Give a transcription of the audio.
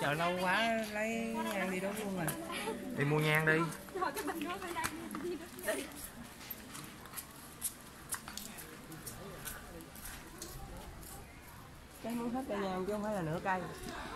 chờ lâu quá lấy nhang đi đốt luôn rồi. Đi mua nhang đi. Cái muốn hết cây nhang chứ không phải là nửa cây.